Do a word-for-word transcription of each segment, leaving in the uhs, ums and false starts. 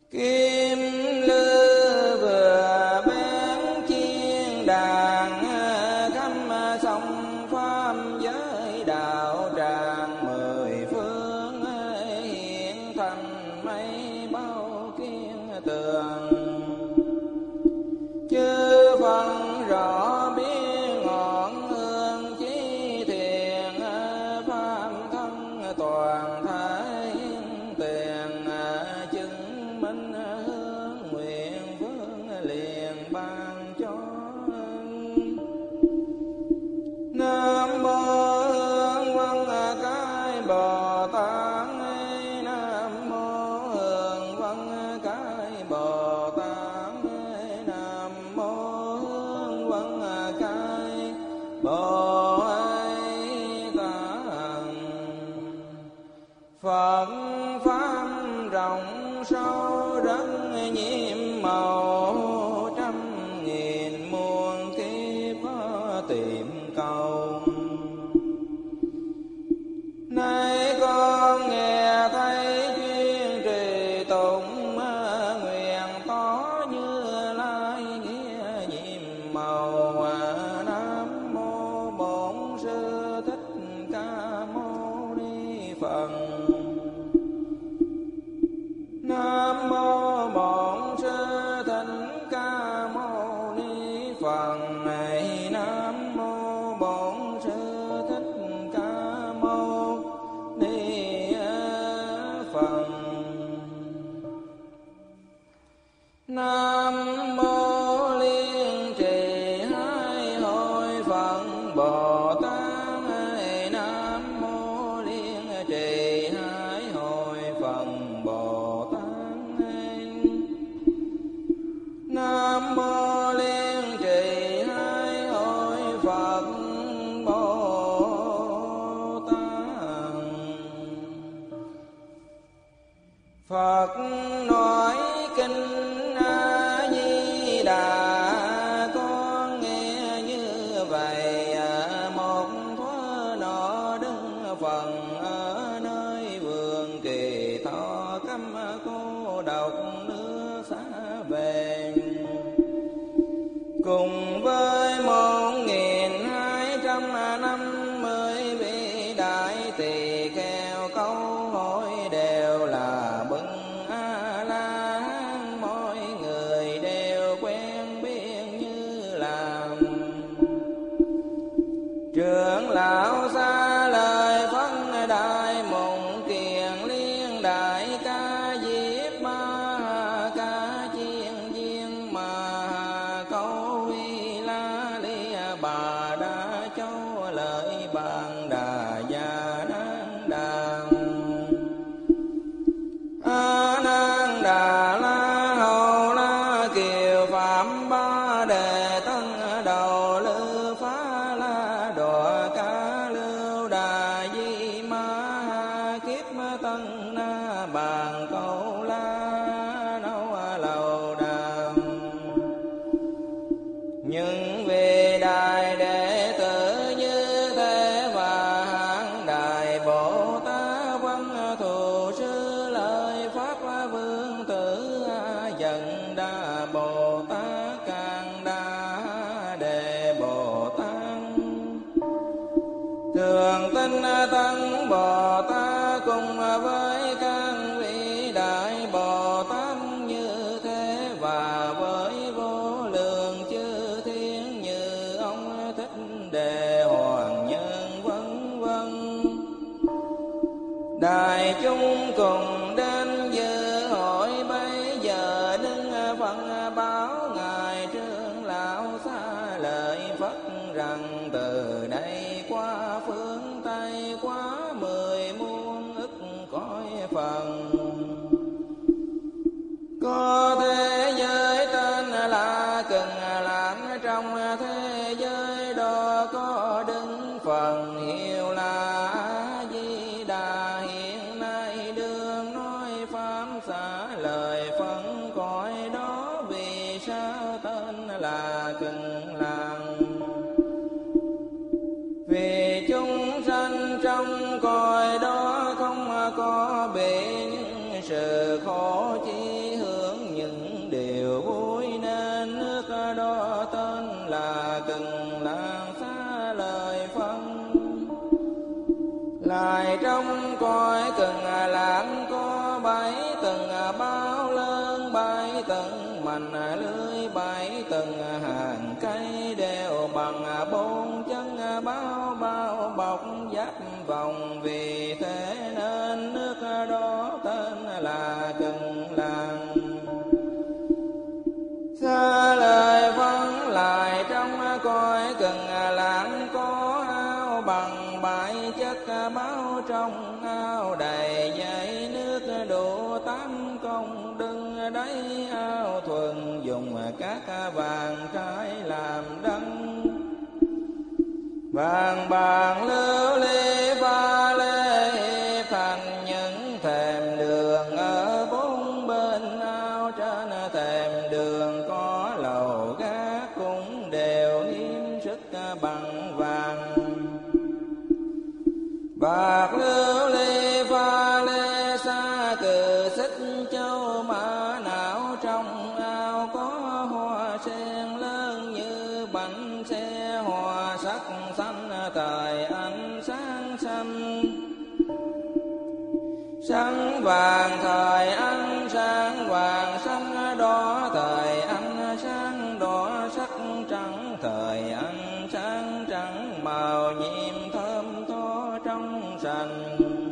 Kim lư vừa bén chiên đàn, khắp sông pháp giới đạo tràng mười phương, hiện thành mây bao kiên tường. Chư Phật rõ biết ngọn hương chí thiền, pháp thân toàn thái tiền, chứng minh hướng nguyện vương liền ban cho. Nam mô Hương Văn Cái Bồ Tát, Nam mô Hương Văn Cái Bồ Tát, Nam mô Hương Văn Cái Bồ Tát. Phật pháp rộng sâu rất nhiệm màu, trăm nghìn muôn kiếp tìm cầu. Nay con nghe thấy chuyên trì tụng, nguyện tỏ Như Lai nghĩa nhiệm màu. Nam mô Bổn Sư Thích Ca Mâu Ni Phật. Nam mô Bổn Sư Thích Ca Mâu Ni Phật. Nam mô Bổn Sư Thích Ca Mâu Ni Phật. Nam mô Liên Trì Hai Hội Phật Bồ Tát. Nam mô Liên Trì Hai Hội Phật Bồ Tát. Nam mô Liên Trì Hai Hội Phật Bồ Tát. Phật nói kinh A Di Đà, con nghe như vậy. Một thuở nọ đứng phần ở nơi vườn Kỳ Thọ, câm cô độc nước xa về, cùng với một nghìn hai trăm năm mươi vị đại tỳ kheo. Câu hỏi đều là bưng A La Hán, mỗi người đều quen biết như làm. Trưởng lão xa lời phân đại mộng kiền liên đại ca diếp ma ca chiên viên mà câu uy la li bà đa châu lợi bàn đà gia nan đà. A Nan Đà La Hầu La Kiều Phạm Ba Đề Tân Đầu Lư Phá La Đọa Ca Lưu Đà Di Ma Kiếp Tân Na Bàn Câu La Nâu Lầu Đà. Những vị đại đệ tử như thế và hạng đại Bồ Tát văn thù sư lợi Pháp Vương Tử A Dần Đa Bồ Tát Càng Đa Đề Bồ Tát Thường Tinh Tăng Bồ Tát cùng với các vị đại Bồ Tát như thế và với vô lượng chư thiên như ông Thích Đề Hoàng Nhân vân vân. Đại chúng cùng đến dự hội bây giờ đứng phân báo ngài trưởng lão xa lời Phật rằng từ đây qua phương Tây quá mười muôn ức cõi phần, có thế giới tên là Cần Lãng. Trong thế giới đó có đứng phần hiệu là A Di Đà. Hiện nay đương nói pháp xả lời phân cõi đó, vì sao tên là Cần Lãng? Vì chúng sanh trong cõi đó không có bị những sự khổ chi hưởng từng lãng có bảy từng bao lớn bảy từng mành lưới bảy từng hàng cây đều bằng bốn chân bao bao bọc giáp vòng. Vì thế nên nước đó tên là Cần Làng. Xa lời vắng lại trong cõi Cần Làng có ao bằng bãi chất báo trong ao đầy dãy nước đủ tám công đừng đáy ao thuần dùng các vàng trái làm đăng. Vàng bạc lưu ly pha lê hiệp thành những thềm đường ở bốn bên ao. Trên thềm đường có lầu gác cũng đều hiếm sức bằng vàng. Bạc lưu ly pha lê xa cừ xích châu mã não. Trong ao có hoa sen lớn như bánh xe hoa sắc xanh thời ánh sáng xanh. Sáng vàng thời ánh sáng vàng xanh đỏ thời ánh sáng đỏ sắc trắng thời ánh sáng trắng màu nhiệm thơm tho trong sành.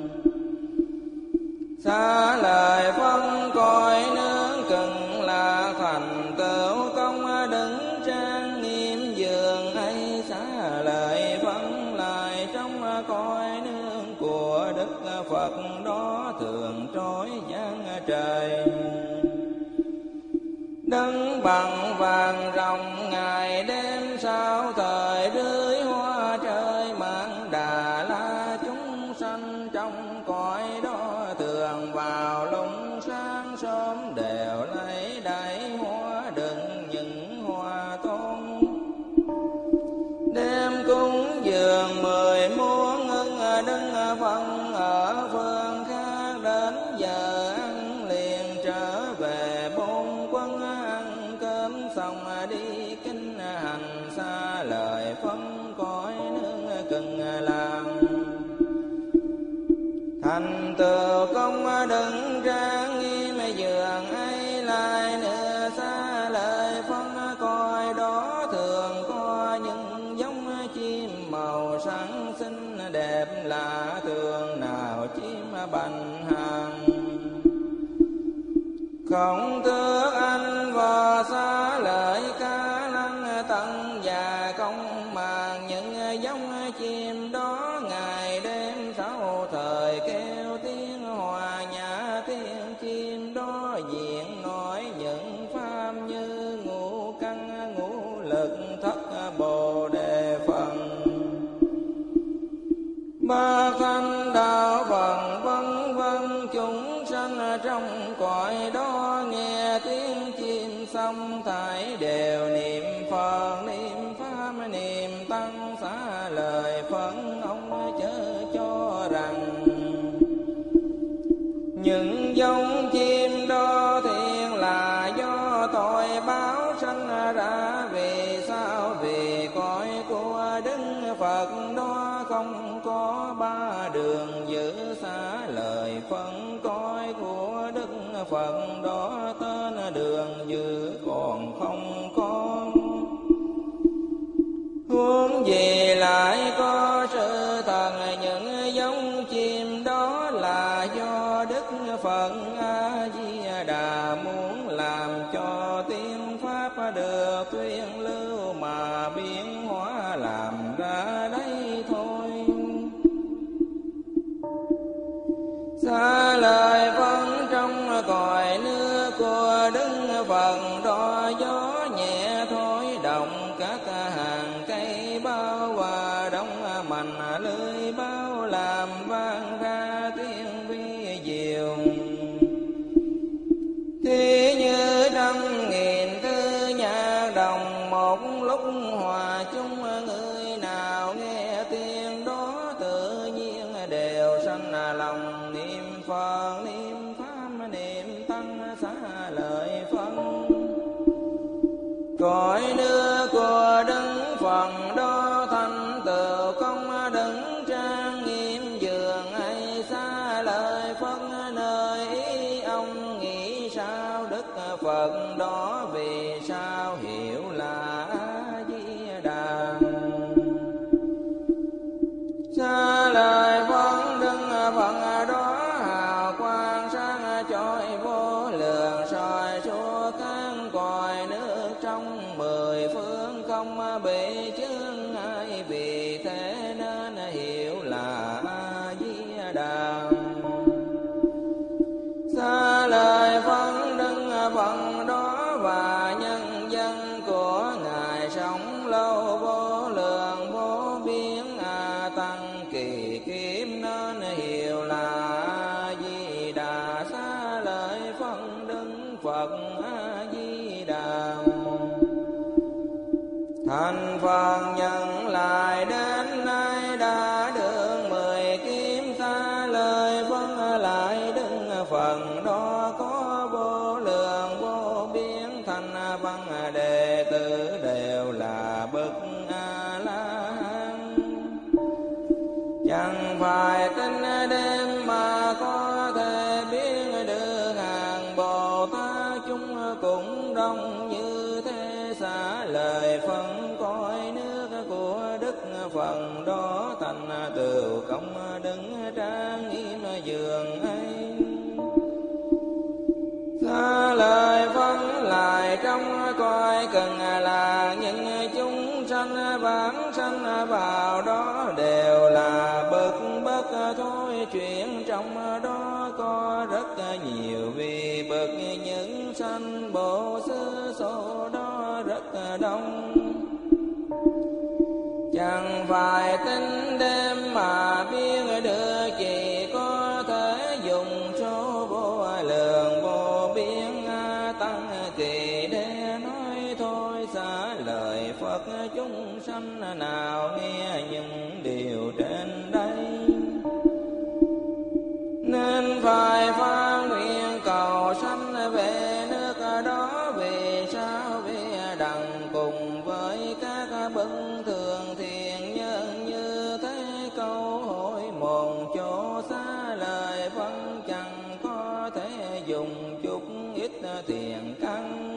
Xa lời phân cõi nước Cần Lạc thành tựu công đứng trang nghiêm giường ấy. Xa lời phân lại trong cõi nước của Đức Phật đó thường trói giang trời. Đứng bằng vàng rồng ngày đêm sao thời rưới hoa trời mang Đà La chúng sanh trong cõi đó thường vào lúc sáng sớm đều lấy đáy hoa đựng những hoa tôn. Đêm cúng dường mười muôn ưng đứng phân ở phương khác đến giờ ăn liền trở về bốn quân ăn cơm xong đi kinh hành. Xa lời phân cõi nước Cần Làng thành tựu công đứng trang nghiêm giường ấy. Lại nữa xa lời phân cõi đó thường có những giống chim màu sáng xinh đẹp lạ thường nào chim bành hàng. Không thước anh vò xa lời ca lăng tận và công màng những giống chim đó ngày đêm sáu thời kêu tiếng hòa nhã. Tiếng chim đó diện nói những pháp như ngũ căn ngũ lực thất bồ đề phần ba thanh đạo phần vân vân. Chúng sanh trong cõi đó nghe tiếng chim xong thải đều niệm Phật niệm pháp niệm tăng. Xá lời phấn ông chớ cho rằng những giống chim đó thiện là do tội báo sanh ra. Vì sao? Vì cõi của Đức Phật đó không có ba đường giữ. Xá lời phân cõi của Đức Phật đó tên đường giữ còn không có. Huống gì lại có sự thần những giống chim đó là do Đức Phật A Di Đà muốn làm cho tiếng pháp được tuyên lưu mà biến hóa làm ra đây thôi. Xa lời phân trong cõi nước của Đức Phật đó gió nhẹ thổi động các hàng cây bao và đông mành lưới bao làm vang ra tiếng vi diệu. Thì như trăm nghìn thứ nhạc đồng một lúc hòa chung. Người nào nghe tiếng đó tự nhiên đều sanh lòng niệm Phật niệm pháp niệm tăng. Xá lời phân cõi nước của Đức Phật đó thành tựu công đứng trang nghiêm giường ấy. Xa lời Phật nơi ý ông nghĩ sao Đức Phật đó vì sao hiểu là A Di Đà. Xa lời Phật Đức Phật đó hào quang sáng chói vô lượng soi suốt các cõi nước trong mười phương không bị chướng ngại, vì thế nên hiểu là A Di Đà. Xa lời Phật Đức Phật đó và nhân dân của Ngài sống lâu vô lượng vô biên a tăng kỳ kiếm, nên hiểu là A Di Đà. Xa lời Phật Đức Phật A Di Đà. Thành Phật nhận lại đến nay đã được mười kiếm, xa lời Phật lại Đức Phật đó có vô lượng vô biên, thành văn đệ tử đều là bậc A La Hán. Chẳng phải tính đêm mà có thể biết được hàng Bồ Tát chúng cũng đông như thế. Xả lời phân cõi nước của Đức Phật đó, thành tựu công đứng trang nghiêm giường ấy. Xa lời phân lại trong cõi cần là những chúng sanh vãng sanh vào đó, đều là bậc bất thôi chuyện. Trong đó có rất nhiều vị bậc những sanh bộ xứ, số đó rất đông. Chẳng phải tính đêm mà biết được, chỉ có thể dùng số vô lượng vô biên a tăng kỳ để nói thôi. Xả lời Phật chúng sanh nào nghe những điều trên đây, nên phải phát nguyện cầu sanh về nước đó. Vì sao? Vì đặng cùng với các bậc thường thiện nhân như thế, câu hỏi một chỗ. Xa lời phân chẳng có thể dùng chút ít thiện căn,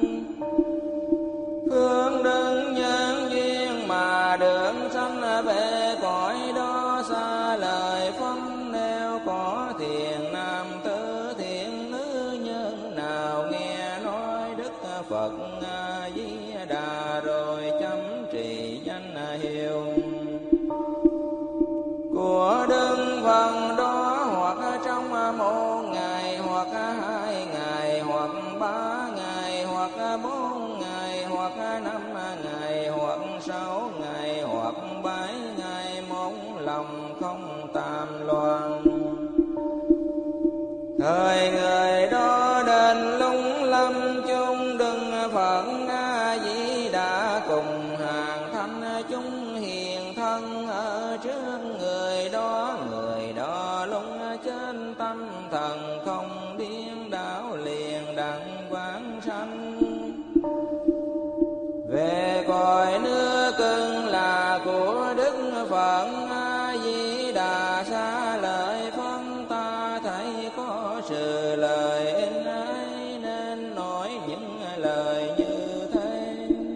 phương đơn nhân duyên mà được sanh về cõi đó. Xa lời phân nếu có thiện nam tử thiện nữ nhân nào nghe nói Đức Phật A Di Đà, rồi chấm trì danh hiệu của Đức Phật đó, hoặc trong một ngày, hoặc hai ngày, hoặc ba ngày, hoặc bốn ngày, hoặc năm ngày, hoặc sáu ngày, hoặc bảy ngày, một lòng không tam loạn. Thời người đó đến lung lâm chung Đức Phật A Di Đà, cùng hàng thanh chúng hiền thân ở trước người đó. Người đó lung trên tâm thần không điên đảo, liền đặng quán sanh về cõi nước cưng là của Đức Phật A Di Đà. Xa lời phân ta thấy có sự lời in ấy, nên nói những lời như thế.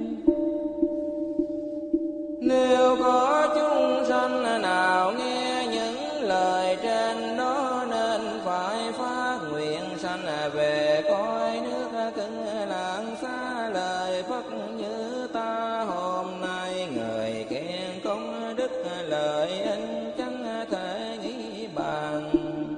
Nếu có chúng sanh nào nghe những lời trên đó, nên phải phát nguyện sanh về cõi nước cưng lạng. Xa lời Phật như ta hôm nay, người khen công đức lợi ích chẳng thể nghĩ bàn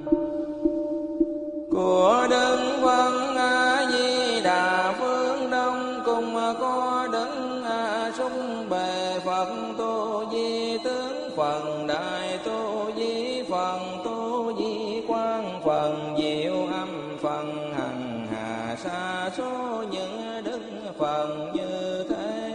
của Đức Phật A Di Đà. Phương Đông cùng có Đức A Sung Bề Phật Tu Di Tướng, Phần Đại Tu Di, Phần Tu Di Quang, Phần Diệu Âm, Phần Hằng Hà. Sa số những Đức Phật như thế,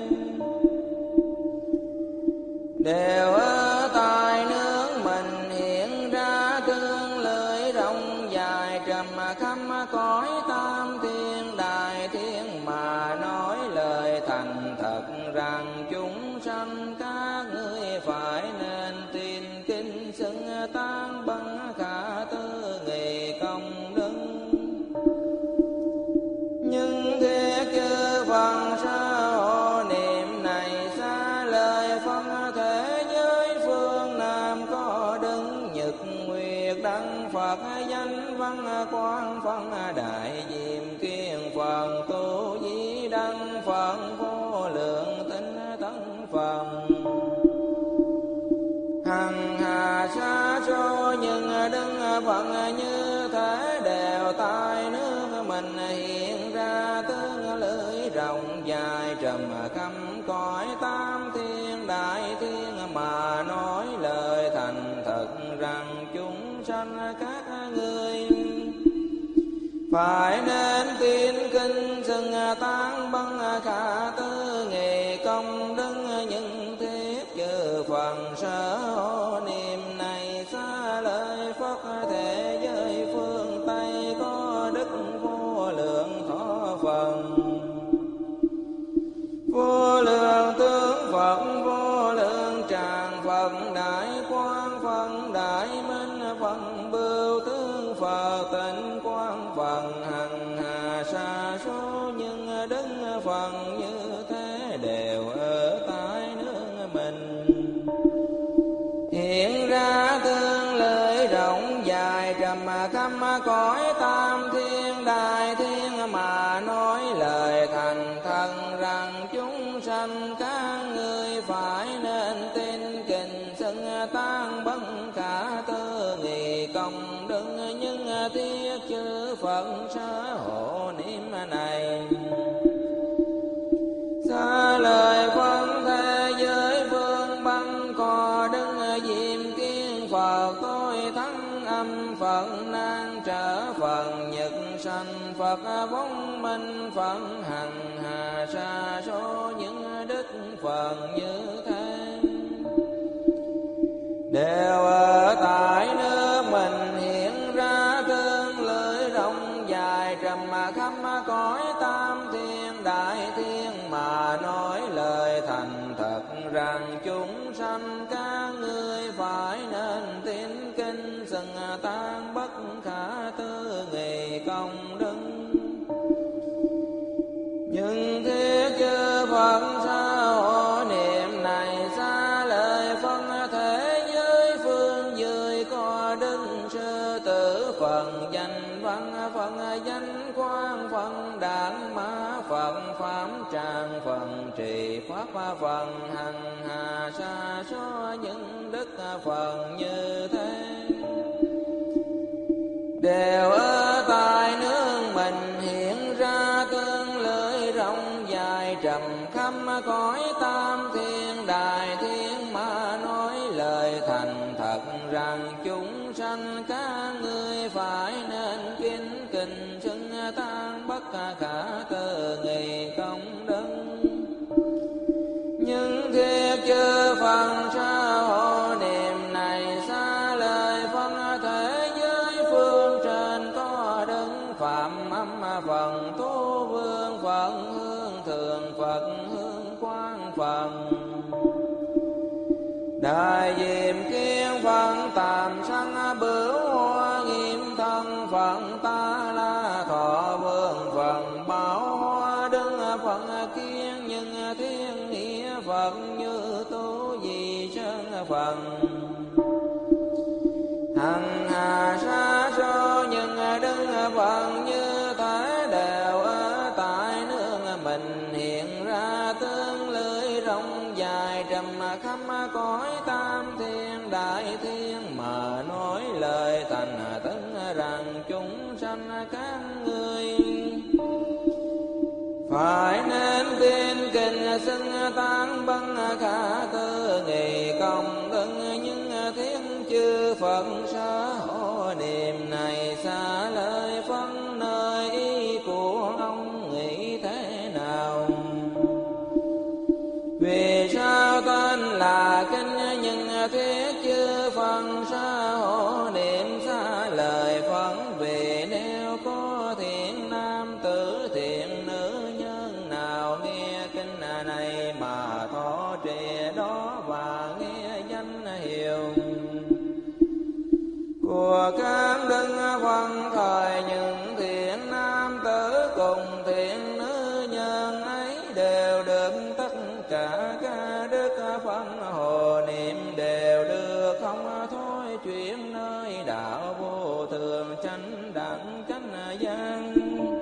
đều ở tại nước mình hiện ra cương lưỡi rộng dài, trầm khắp cõi tam thiên đại thiên, mà nói lời thành thật rằng chúng sanh các ngươi phải nên tin kinh xưng tán băng khả tư nghị câu. quang phân đại diệm kiên phần tu di đăng phần vô lượng tinh tấn phần hằng hà sa số nhưng đứng phận như thế đều tai nước mình hiện ra tướng lưỡi rộng dài trầm khắp cõi tam thiên đại thiên mà nói lời thành thật rằng chúng sanh các ngươi phải nên tin kinh xưng tán băng khả tư nghề công đức những thiết chư phần sở niệm này xa lời Phật thế giới phương Tây có đức vô lượng thọ phần vô lượng tướng Phật vô lượng tràng Phật đại quang Phật đại minh Phật bưu tướng Phật tịnh quang Phật hằng hà sa số nhưng đứng Phật như thế đều ở tại nước mình hiện ra tương lời rộng dài trầm khắp cõi tam thiên đại thiên mà nói lời thành thần rằng chúng sanh các ngươi phải nên tin kinh xưng tán bất khả tư nghị công đức những thiết chư Phật sở hộ niệm này xa lời Phật thế giới phương băng cò đứng diệm kiên Phật tôi thắng âm Phật nan trở Phật nhật sanh Phật vong minh Phật hằng hà sa số những đức Phật như thế đều ở tại nước mình hiện ra tương lưỡi rộng dài trầm khắp cõi tam thiên đại thiên mà nói lời thành thật rằng chúng sanh các ngươi phải nên tín kinh xưng tán bất khả tư nghị công đức nhưng thiết chư Phật sa hộ niệm này xa lời phân thế giới phương dưới có đức sư tử phần danh văn phần danh quang phần đản mã phần pháp tràng phần trì pháp phần hằng hà sa số những đức phần như thế đều ở tại nước mình hiện ra tương lưỡi rộng dài trầm khắp cõi tam thiên đại thiên mà nói lời thành thật rằng chúng sanh các ngươi phải nên kính kinh xưng tán bất khả tư nghị công đức nhưng thiết chư Phật sa hộ niệm này xa lời phân thế giới phương trên có đứng phạm âm Phật tu vương Phật hương thường Phật hương quang Phật đại diệm kiên Phật tạm sanh bửu hoa nghiêm thân Phật ta la thọ vương Phật bảo hoa đứng Phật kiên nhưng thiên nghĩa Phật như tu di sơn Phật hằng hà sa số nhưng đứng Phật như thế đều ở tại nước mình hiện ra tương lưỡi rộng dài trầm khắp cõi tam thiên đại thiên mà nói lời thành tấn rằng chúng sanh các ngươi phải nên tin kinh xưng tán băng khả tư nghị công đức những thiên chư Phật sở hộ niệm này xa lời phân nơi ý của ông nghĩ thế nào vì sao tên là kinh những thiết chư Phật sở hộ niệm xa lời Phật vì nếu có thiện nam tử thiện nữ nhân nào nghe kinh này mà thọ trì đó và nghe danh hiệu của gian.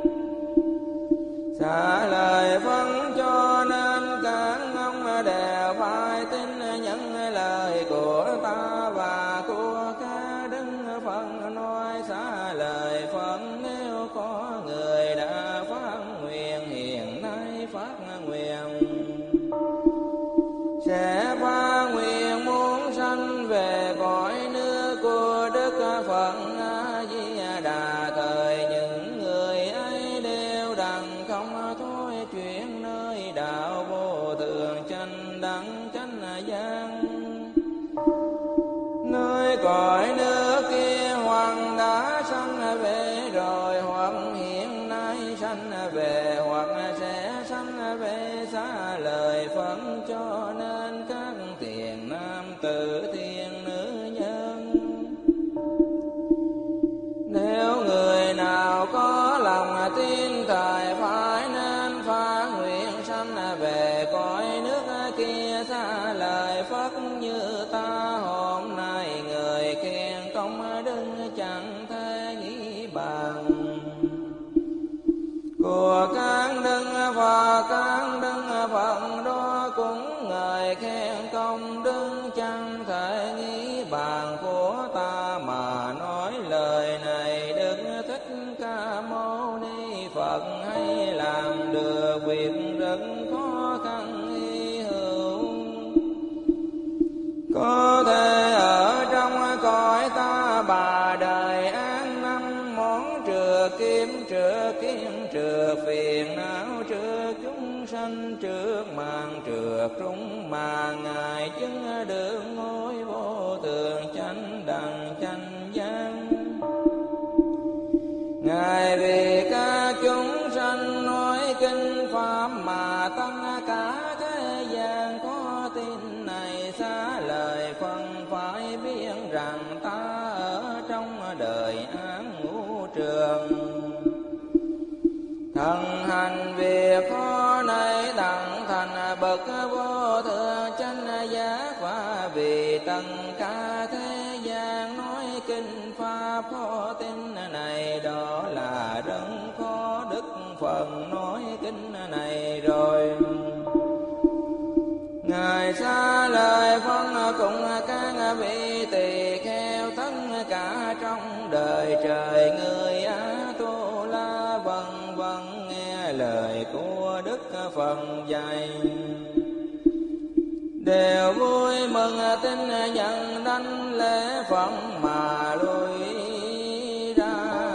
Xả lời phân cho nên các ông đều phải tin những lời của ta và của các đức Phật nói. Xả lời phân nếu có người đã phát nguyện hiện nay phát nguyện sẽ phát nguyện muốn sanh về cõi nước của Đức Phật A Di Đà. Thời những người ấy đều đặng không thôi chuyển nơi đạo vô thường chánh đẳng chánh giác. Nơi cõi nước kia hoặc đã sanh về rồi, hoặc hiện nay sanh về, hoặc sẽ sanh về. Xá lời phân cho nên các thiện nam tử thiện nữ nhân. Nếu người nào có lòng tin thời phải nên phát nguyện sanh về cõi nước kia. Xá lời Phật như ta hôm nay người khen công đức chẳng thể nghĩ bằng của các đức và các đức Phật đó, cũng người khen công đức chẳng thể nghĩ bàn của ta mà nói lời này. Đức Thích Ca Mâu Ni Phật hay làm được việc rất khó khăn hy hữu, có thể ở trong cõi ta bà đời an năm món trừ kiếm trừ kiếm trừ phiền não trừ chúng sanh trước màn trừ chúng mà ngài chứng được ngôi vô thường chánh đẳng chánh giác. Ngài vì các chúng sanh nói kinh pháp mà tất cả thế gian có tin này. Xá lời phân phải biết rằng ta ở trong đời án ngũ trường, thần hành việc khó này đặng thành bậc vô thượng chánh giác. Và vì tất cả thế gian nói kinh pháp khó tin này, đó là rất khó. Đức Phật nói kinh này rồi, ngài xá lời phân cùng các vị tỳ kheo tất cả trong đời trời người Á Tu La vân vân nghe lời của Đức Phật dạy, đều vui mừng tin nhận đảnh lễ Phật mà lui ra.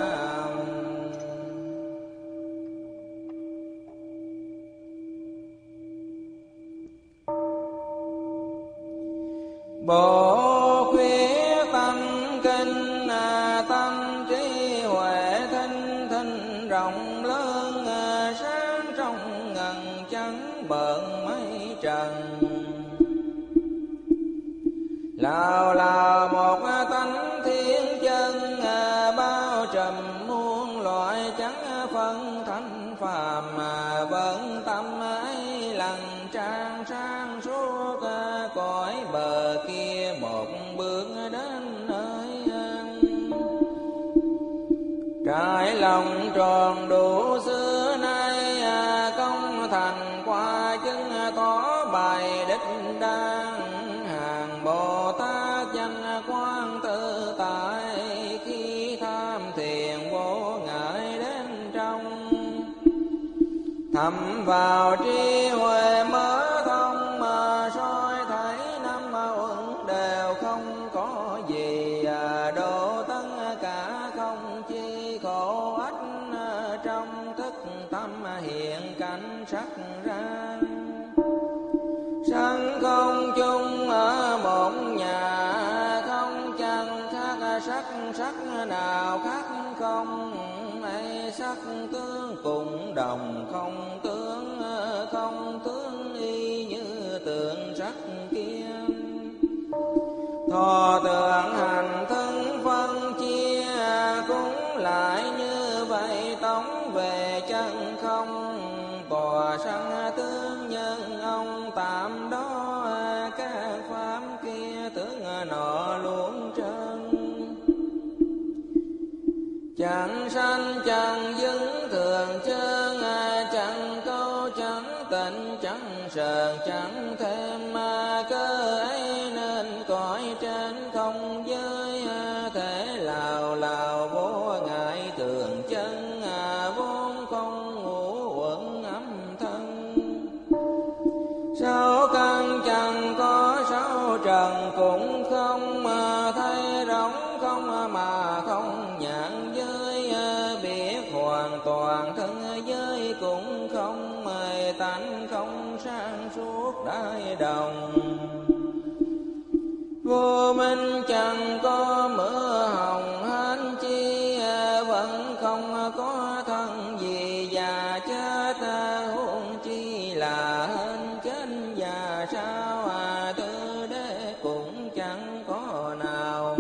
Bộ khuyết tâm kinh tâm trí huệ thinh thinh rộng lớn, sáng trong ngần trắng bợn mây trần. Lào lào một tánh thiên chân bao trùm muôn loại chẳng phân thánh phàm, mà vẫn tâm ấy lần trang sang suốt cõi bờ kia một bước đến nơi an. Trải lòng tròn đủ xưa nay công thành qua chứng tỏ bài đích đang. Hàng Bồ Tát danh quan tự tại, khi tham thiền vô ngại đến trong. Thầm vào trí huệ mở thông, mà soi thấy năm uẩn đều không có gì. Độ tất cả không chi khổ ách, trong thức tâm hiện cảnh sắc ra. Sanh không chung ở một nhà, không chẳng khác sắc sắc nào khác không. Ấy sắc tướng cùng đồng không tướng, không tướng y như tượng sắc kia. Thọ tưởng hành thân phân chia, cũng lại như vậy tống về chân không. Tòa sanh tướng nhân ông tạm đó, các pháp kia tướng nọ luôn trơn. Cha Chẳng sanh chẳng dứng thường chân, chẳng câu chẳng tịnh chẳng sờn chẳng thêm ma cơ ấy, nên cõi trên không giới thể lào lào vô ngại thường chân, vốn không ngũ uẩn âm thân. Sáu căn chẳng có sáu trần cũng không, mà thấy rỗng không mà không nhãn giới, biết hoàn toàn thân giới cũng không, mời tánh không sang suốt đại đồng. Vô minh chẳng có mưa hồng hán chi, vẫn không có thân gì già chết, huống chi là hên chết già sao, à tư đế cũng chẳng có nào.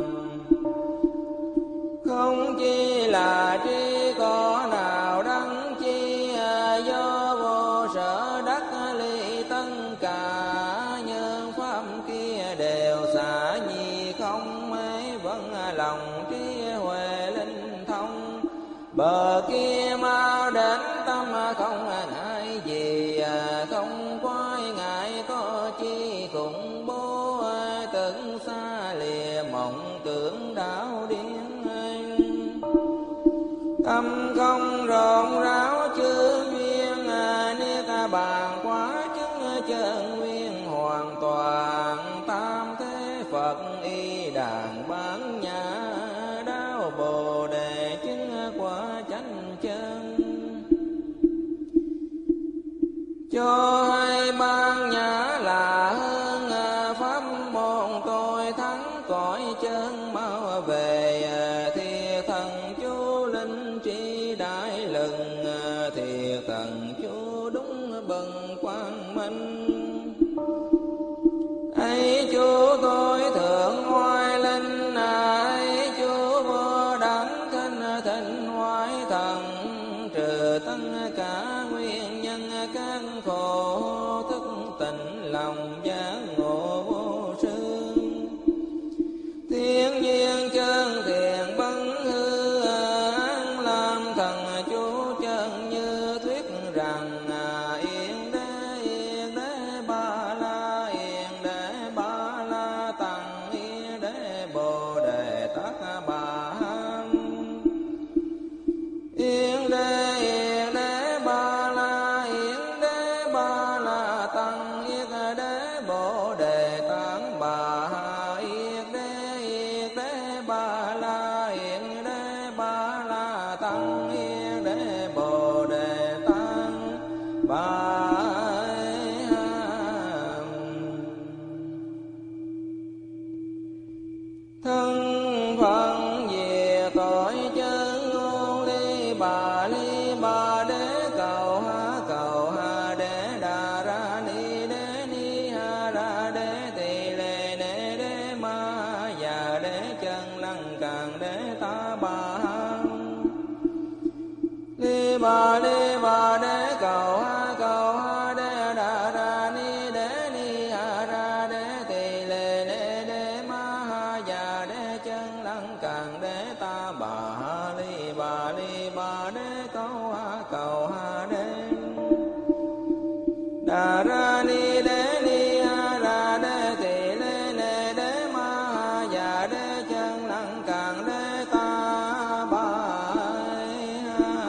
Không chi là tri có nào đắng chi, do vô sở đắc ly tất cả, nhân pháp kia đều xả nhi không, mấy vẫn lòng trí huệ linh thông. Bờ kia mau đến tâm không ngại gì, không quái ngại có chi khủng bố, tưởng xa lìa mộng tưởng đảo điên. Tâm không rộn ráo chư duyên, niết bàn quá chứng chân nguyên hoàn toàn. Tam thế Phật y đàn bán nhã, đáo bồ đề chứng quả chánh chân. Cho hai ban nhã là hơn, pháp môn tôi thắng cõi chân mau về. Thiệt thần chú linh trí đại lừng, thiệt thần chú đúng bần quang minh. Ấy chú tôi thượng oai linh, ấy chú vô đẳng thanh thịnh hoái thần. Trừ tất cả nguyên nhân các khổ, thức tỉnh lòng giác ngộ vô sư. Thiên nhiên chân thiện bấn hư, an làm thần chú chân như thuyết rằng. Yên đế yên đế ba la, yên đế ba la tăng, yên đế bồ đề tát bà han. Yên đế yên đế ba la, yên đế ba la tăng, yên đế bồ đề tát bà ha. Yên đế yên đế ba la, yên đế ba la tăng, yên đế bồ đề tát bà ha. Thân phận về tội chân ngôn ly bà ly bà đế cầu ha cầu ha đế đà ra ni đế ni ha ra đế tỳ lê nê đế ma già đế chân lăng càng đế ta bà ha. Ly bà ly bà đế cầu ha cầu ha đế đà ra ni đế ni ha ra đế tỳ lê nê đế ma ha già đế chân lăng càng đế ta bà ha. Ly bà ly bà đế cầu ha cầu ha đế đà ra ni đế ni ha ra đế tỳ lê nê đế ma ha già đế chân lăng càng đế ta bà ha.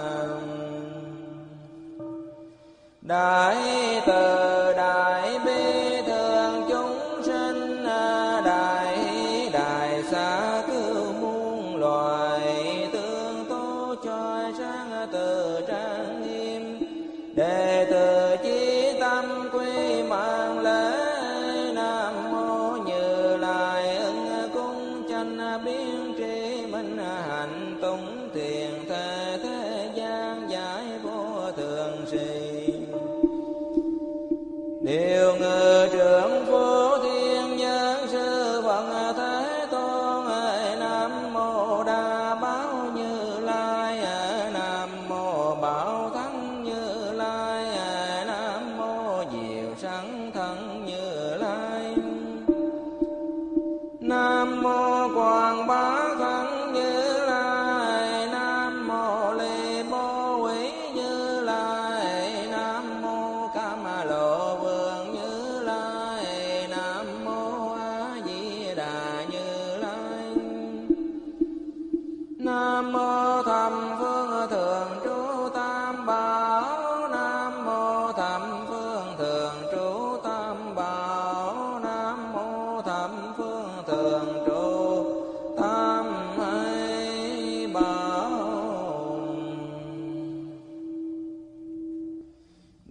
Đại từ đại bi thường chúng sinh, đại hỷ đại xá cứu muôn loài. Tương tố choi sáng từ trang nghiêm, đệ tử chí tâm quy mạng lễ. Nam mô Như Lai ưng cung chánh biến tri minh, hạnh tùng thiền thế thế gian giải vô thường sĩ. Điều ngự trưởng phổ thiên nhân sư Phật Thế Tôn. Nam mô Đa Bảo Như Lai, Nam mô Bảo Thắng Như Lai, Nam mô Diệu Sẵn Thân Như Lai, Nam mô Quảng Bá Thân Như Lai, Nam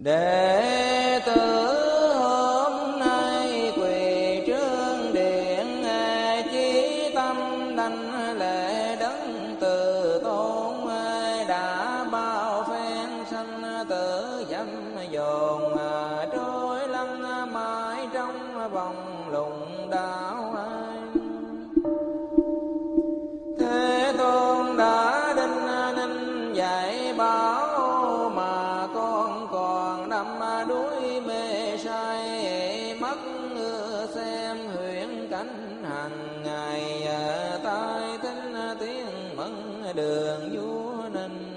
Đệ tử hôm nay quỳ trước điện, chí tâm đảnh lễ đấng từ tôn, đã bao phen sanh tử dâm dồn, trôi lăn mãi trong vòng lùng đạo. Thế Tôn đã đinh ninh dạy bảo, mà con còn đắm đuối mê say, mắt xem huyễn cảnh hàng ngày, tai thính tiếng mẫn đường vua ninh.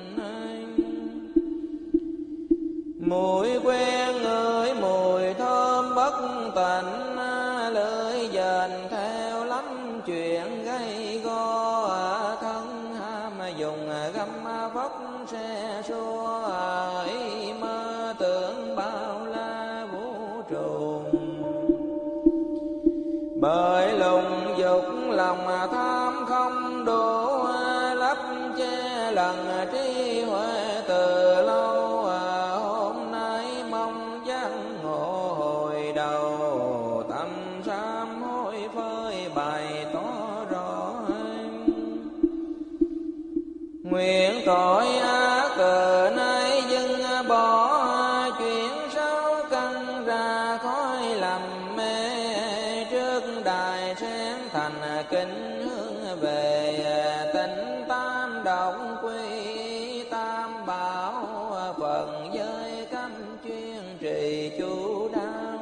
Mùi quen ngửi mùi thơm bất tịnh, lưỡi dền theo lắm chuyện gây go, thân ham dùng găm vóc xe xua, ý mơ tưởng bao la vũ trụ. Bởi lùng dục lòng tham không đủ, lấp che lần trí huệ từ lâu. Hôm nay mong giác ngộ hồi đầu, tâm sám hối phơi bày tỏ rõ. Nguyện tội ác từ nay dừng bỏ, chuyện xấu căn ra khói lầm mê. Trước đài sen thành kính hướng về, tịnh tam động quy tam bảo, phần giới cấm chuyên trì chú đáo.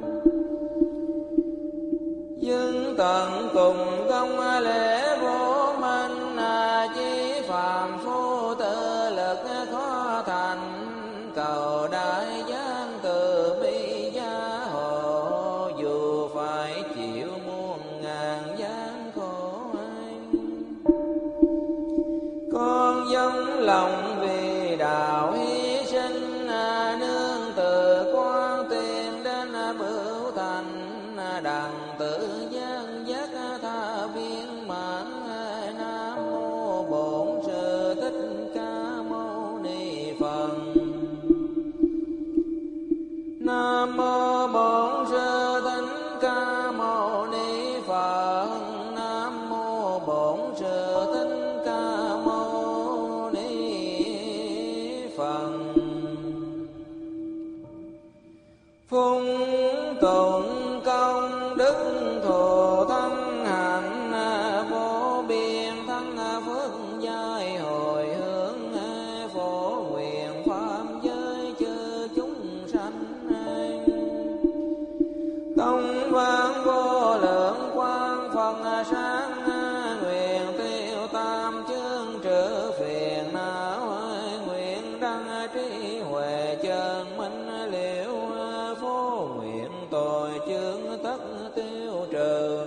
Nhưng tận cùng công lễ vô minh, chí phàm phu tự lực khó thành. Cầu đại giang từ bi gia hộ, dù phải chịu muôn ngàn gian khổ. Con dâng lòng vì đạo hy sinh, nương từ quan tiền đến bửu thành. Đặng tự gian giác tha viên mãn. Nam mô Bổn Sư Thích Ca Mâu Ni Phật. Nam mô Bổn Sư Thích Ca Mâu Ni Phật. Nam mô Bổn Sư Thích Ca Mâu Ni Phật. Phung tụng công đức thù thân hạnh, vô biên thân phước giai hồi hướng. Phổ nguyện pháp giới chư chúng sanh, công vang vô lượng quang phần sáng. Nguyện tiêu tam chương trừ phiền não, nguyện đăng trí huệ chân minh liễu. Phổ nguyện tội chướng tất tiêu trừ,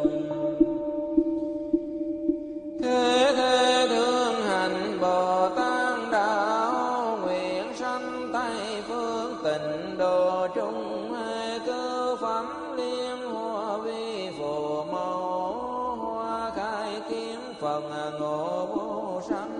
thế thế thương hành Bồ Tát đạo. Nguyện sanh Tây phương tịnh độ trung, cơ phẩm liên hoa vi phù mẫu. Hoa khai kiến phần ngộ vô sanh,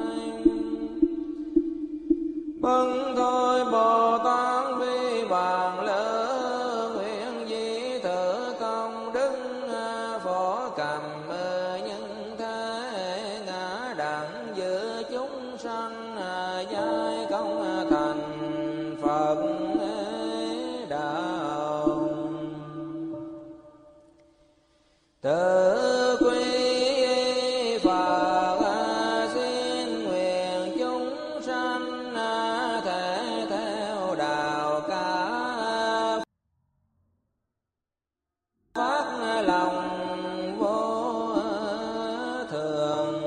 bần thôi Bồ Tát vi bàn lỡ. Nguyện di thử công đức phổ cầm nhân thế, ngã đẳng giữa chúng sanh. Giai công thành Phật đạo, tự quy Phật xin nguyện chúng sanh thể theo đạo cả. Phát lòng vô thường,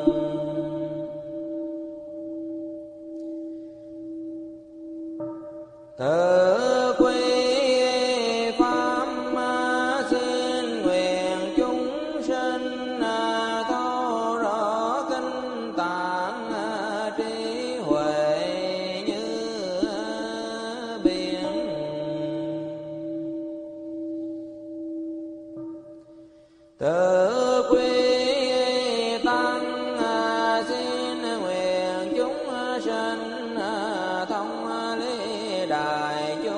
tự quy pháp xin nguyện chúng sinh thấu rõ kinh tạng. Trí huệ như biển, tự quy tăng xin nguyện chúng sinh thông lý đại chúng.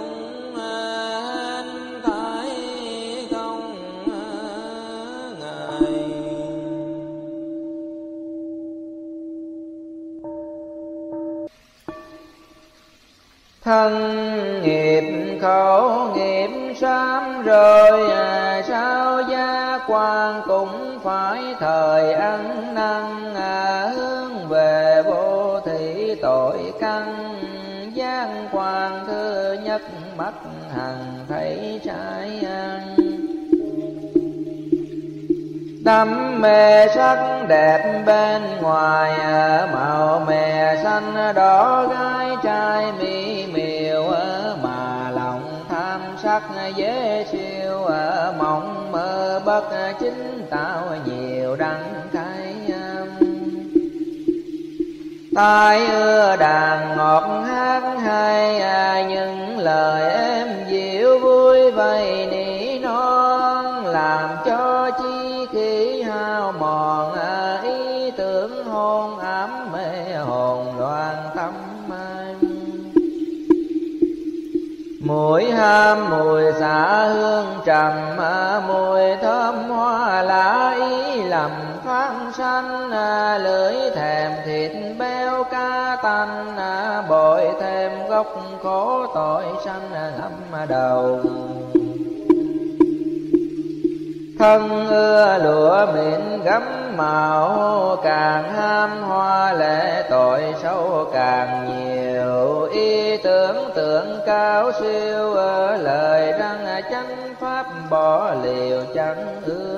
thân nghiệp khẩu nghiệp sám rồi, à, sao gia quan cũng phải thời ăn năn, à, hướng về vô thị tội căn. Giang quan thứ nhất mắt hằng thấy trái ăn, đam mê sắc đẹp bên ngoài, màu mè xanh đỏ gái trai mỹ miều, mà lòng tham sắc dễ siêu, mộng mơ bất chính tạo nhiều đắng cay. Tai ưa đàn ngọt hát hay, những lời êm dịu vui vầy nỉ non, làm cho chi khí hao mòn, ý tưởng hôn ám mê hồn loạn tâm. Mùi ham mùi xạ hương trầm, mùi thơm hoa lá ý lầm phát sanh, lưỡi thèm thịt béo cá tanh, bội thêm gốc khổ tội sanh ngậm đầu. Thân ưa lụa mịn gấm màu, càng ham hoa lệ tội sâu càng nhiều. Ý tưởng tượng cao siêu, lời răng chánh pháp bỏ liều chẳng ưa.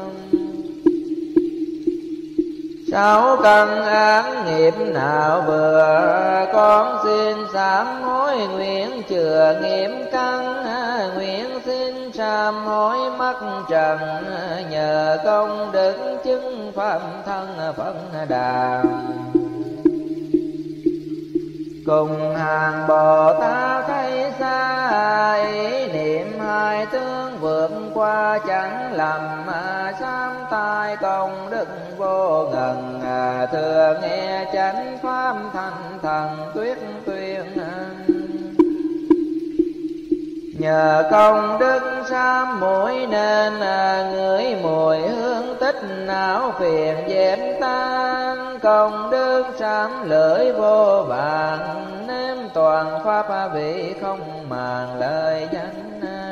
Sáu căn án nghiệp nào vừa, con xin sám hối nguyện chừa nghiệp căn. Nguyện xin sám hối mắc trần, nhờ công đức chứng pháp thân Phật Đà. Cùng hàng Bồ Tát thấy xa, ý niệm hai tướng vượt qua chẳng lầm. Sám tai công đức vô ngần, thừa nghe chánh pháp thanh thần tuyết tuyên. Nhờ công đức sám mũi nên, ngửi mùi hương tích não phiền dẹp tan. Công đức sám lưỡi vô vàng, nếm toàn pháp vị không màng lời danh.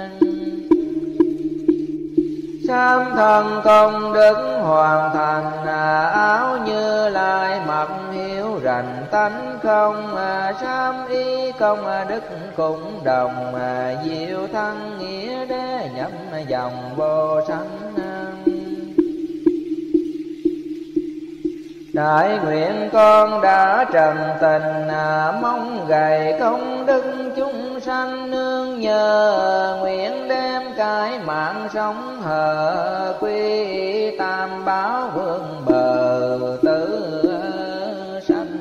Sám thân công đức hoàn thành, áo Như Lai mặc hiếu rành tánh không. Sám ý công đức cũng đồng, diệu thân nghĩa đế nhập dòng vô sanh. Đại nguyện con đã trần tình, mong gầy công đức chúng sanh nương nhờ. Nguyện đem cái mạng sống hờ, quy tam bảo vương bờ tử sanh.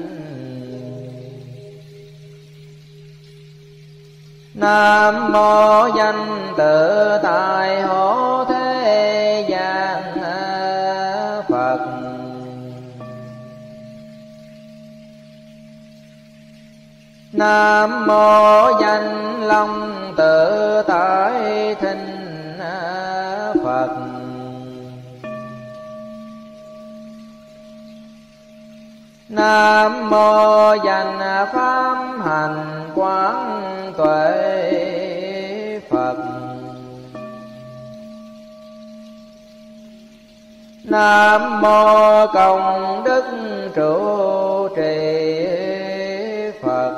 Nam mô danh tự tại hộ thế gian Phật. Nam mô danh long tự tại thinh Phật. Nam mô danh pháp hành quán tuệ Phật. Nam mô công đức trụ trì Phật.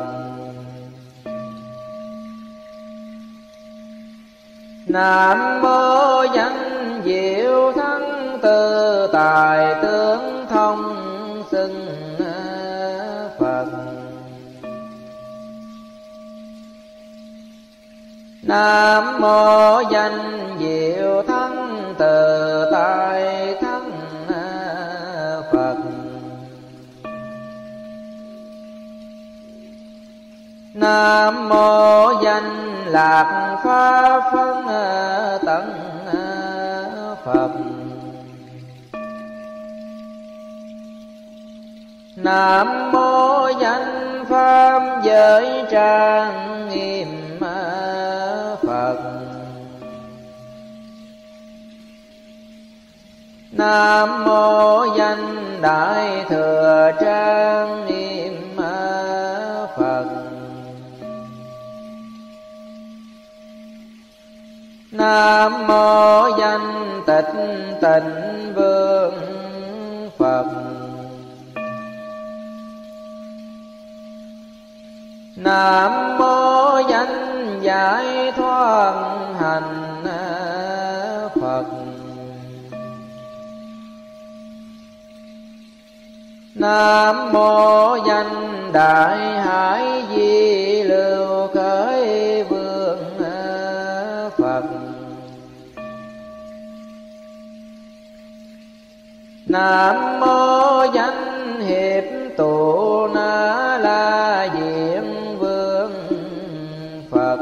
Nam mô danh diệu thắng tự tại tướng thông xưng Phật. Nam mô danh diệu thắng tự tại thắng Phật. Nam mô danh lạc pháp phân tận Phật. Nam mô danh pháp giới trang nghiêm Phật. Nam mô danh đại thừa trang nghiêm Phật. Nam mô danh tịch tịnh vương Phật. Nam mô danh giải thoát hành Phật. Nam mô danh đại hải di lưu khởi vương Phật. Nam mô danh hiệp tụ na la diệm vương Phật.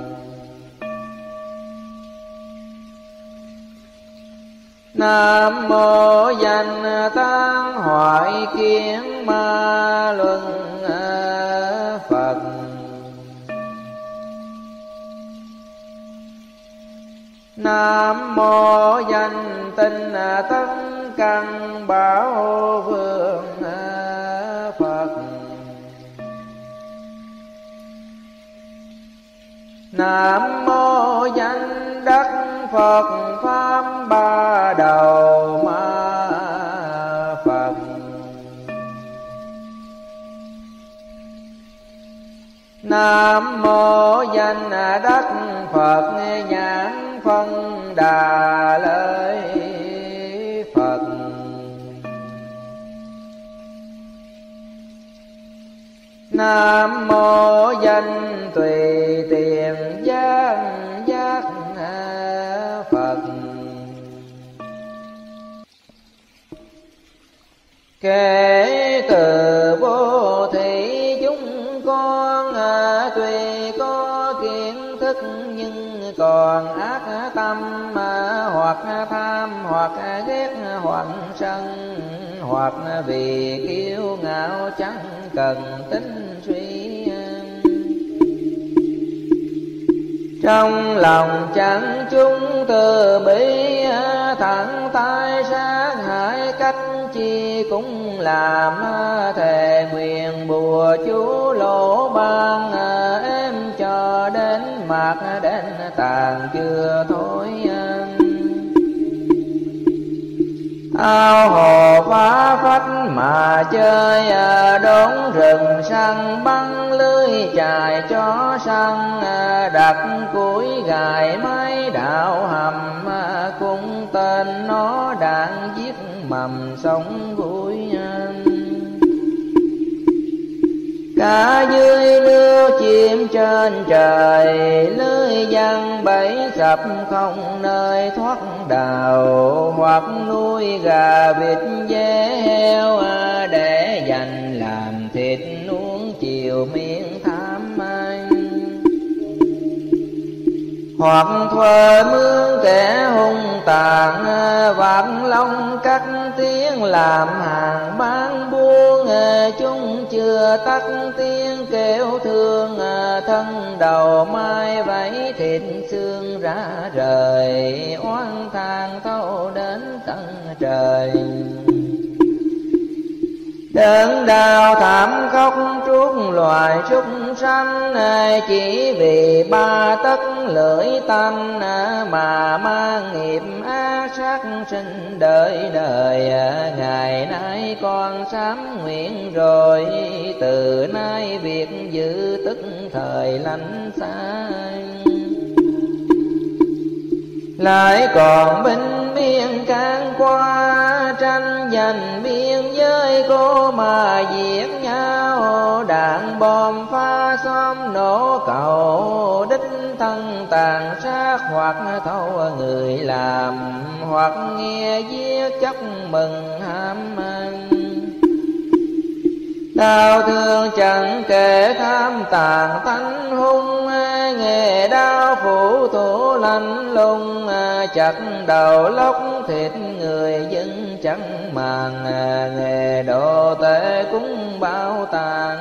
Nam mô danh tán hoại kiến ma luân Phật. Nam mô danh tinh tấn căn bảo vương Phật. Nam mô danh đắc Phật pháp ba đầu ma Phật. Nam mô danh đắc Phật nhãn phân đà lợi Phật. Nam mô danh tùy tiện giác giác Phật. Kể từ vô thị chúng con tuy có kiến thức nhưng còn ác tâm, hoặc tham hoặc ghét hoặc sân, hoặc vì kiêu ngạo chẳng cần tính suy. Trong lòng chẳng chúng từ bi, thẳng tay sát hại cách chi cũng làm. Thề nguyện bùa chú lỗ ban, em cho đến mạc đến tàn chưa thôi. Ao hồ phá phách mà chơi, đốn rừng săn bắn lưới chài cho săn. Đặt củi gài máy đạo hầm, cung tên nó đạn giết mầm sống vui. Cả dưới nước chim trên trời, lưới giăng bẫy sập không nơi thoát đào. Hoặc nuôi gà vịt dê heo, để dành làm thịt nuông chiều miệng tham anh. Hoặc thuê mướn kẻ hung tàn, vạt lông cắt tiếng làm hàng bán buôn. Chúng chưa tắt tiếng kêu thương, thân đầu mai vẫy thịt xương ra rời. Oán than thâu đến tận trời, đớn đau thảm khóc trút loài súc sanh. Chỉ vì ba tấc lưỡi tanh, mà mang nghiệp ác sát sinh đời đời. Ngày nay con sám nguyện rồi, từ nay việc giữ tức thời lánh xa. Lại còn binh biên can qua, tranh giành biên giới cô mà giết nhau. Đạn bom phá xóm nổ cầu, đích thân tàn sát hoặc thâu người làm. Hoặc nghe giết chóc mừng ham ăn, đau thương chẳng kể tham tàn tánh hung. Nghề đau phủ thủ lạnh lùng, chặt đầu lóc thịt người dân chẳng màng. Nghề đồ tể cũng bao tàn,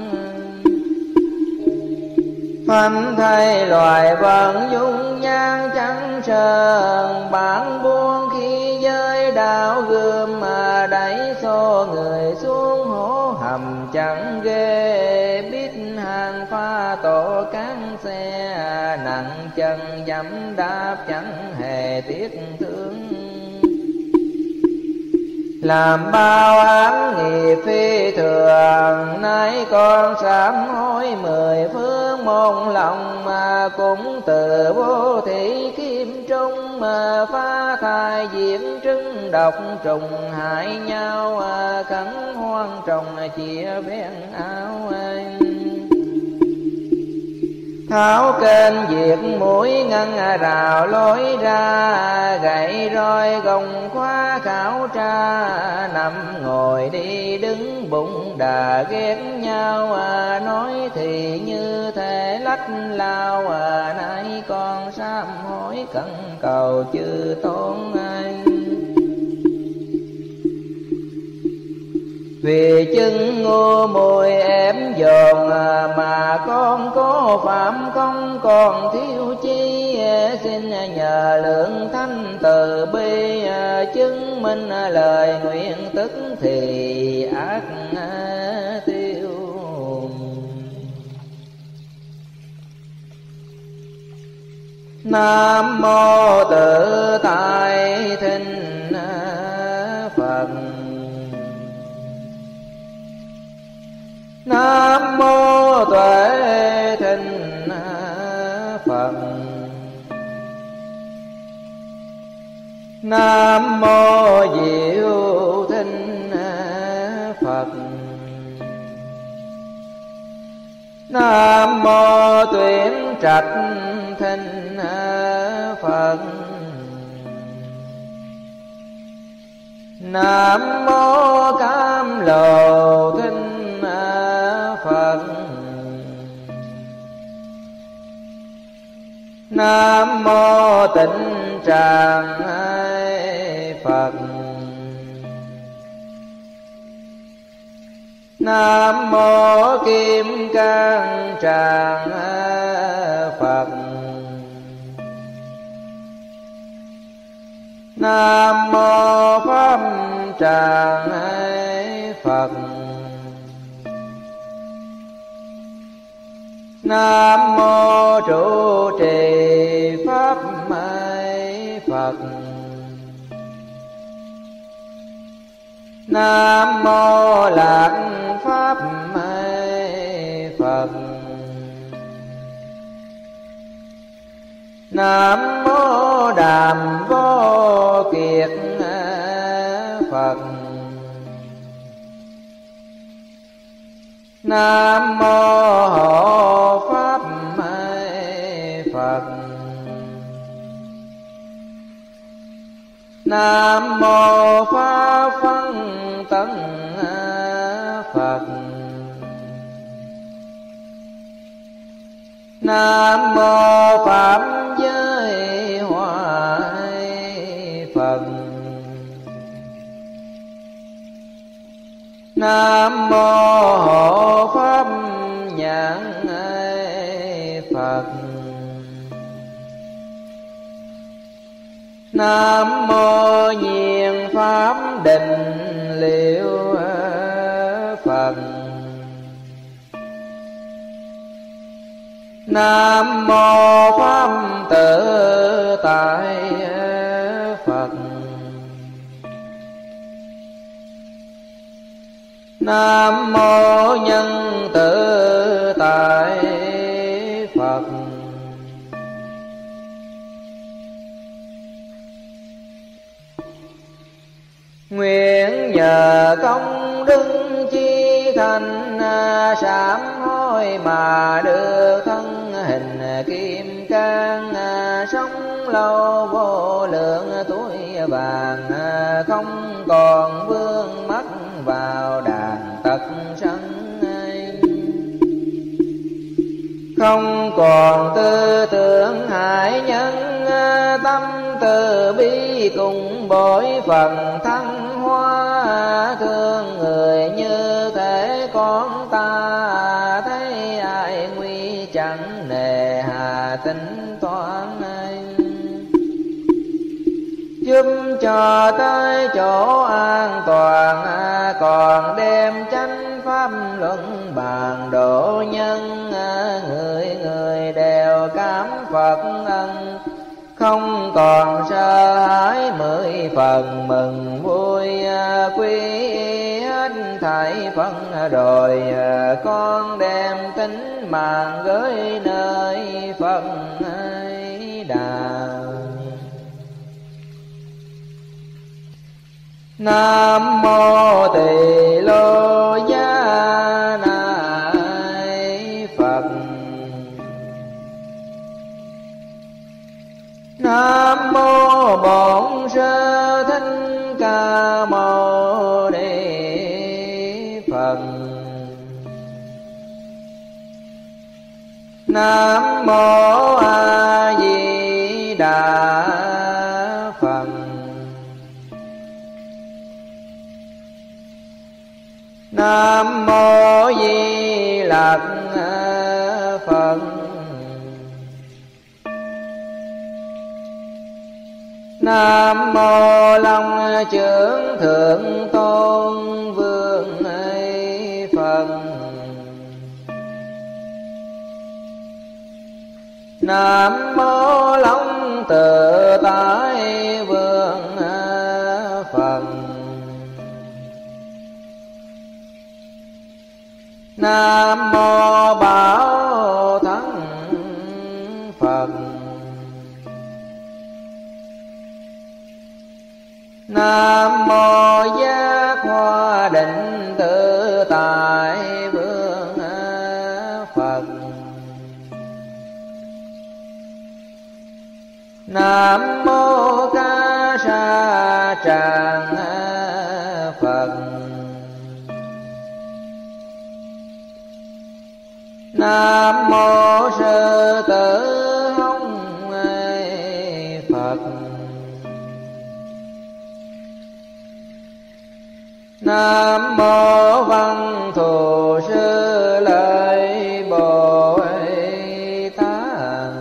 phanh thay loài vận dung nhan chẳng sờn. Bản buông khi giới đạo gươm, mà đẩy xô người xuống hố hầm chẳng ghê. Biết hàng pha tổ cán xe, nặng chân dẫm đạp chẳng hề tiếc thương. Làm bao án nghiệp phi thường, nay con sám hối mười phương một lòng, mà cũng từ vô thị kim trung, mà phá thai diễn trứng độc trùng hại nhau, khẩn hoang trồng chia ven áo anh. Tháo kênh diệt mũi ngăn rào lối ra, gậy roi gồng khóa khảo tra, nằm ngồi đi đứng bụng đà ghét nhau, nói thì như thể lách lao, nay con sám hối cẩn cầu chư tôn anh. Vì chân ngu mùi ém dồn, mà con có phạm không còn thiếu chi, xin nhờ lượng thanh từ bi, chứng minh lời nguyện tức thì ác tiêu. Nam mô Tự Tại Thinh Phật. Nam mô Tuệ Thinh Phật. Nam mô Diệu Thinh Phật. Nam mô Tuyển Trạch Thinh Phật. Nam mô Cam Lồ Thinh Phật. Nam mô Tịnh Tràng Phật. Nam mô Kim Cang Tràng Phật. Nam mô Pháp Tràng Phật. Nam mô Trụ Trì Pháp Phật. Nam mô Lạc Pháp Phật. Nam mô Đàm Vô Kiệt Phật. Nam mô Hộ Pháp Phật. Nam mô Pháp Phân Tấn Phật. Nam mô Phạm Giới Hoại Phật. Nam mô Hộ Pháp Nhãn Phật. Nam mô Nhiên Pháp Định Liệu Phật. Nam mô Pháp Tự Tại Phật. Nam mô Nhân Tự Tại Phật. Nguyện nhờ công đức chi thành, sám hối mà được thân hình kim cang, sống lâu vô lượng tuổi vàng, không còn vương mắc vào đàn tật sanh. Không còn tư tưởng hại nhân, tâm từ bi cùng bội phần thăng hoa, thương người như thể con ta, thấy ai nguy chẳng nề hà tính toán. Giúp cho tới chỗ an toàn, còn đem chánh pháp luận bàn độ nhân, người người đều cảm Phật ân. Không còn sợ hãi mười phần mừng vui, quy hết thảy phân rồi con đem tính mạng gửi nơi Phật ấy đà. Nam mô Tỳ Lô Giá Ni Phật. Nam mô Bổn Sư Thích Ca Mâu Ni Phật. Nam mô A Di Đà Phật. Nam mô Di Lặc Phật. Nam mô Long Trưởng Thượng Tôn Vương ấy Phật. Nam mô Long Tự Tại Vương Phật. Nam mô Bảo Thắng Phật. Nam mô Giác Hoa Định Tự Tại Vương Phật. Nam mô Ca Sa Tràng Phật. Nam mô Sư Tử Hồng Phật. Nam mô Văn Thù Sư Lợi Bồ Tát.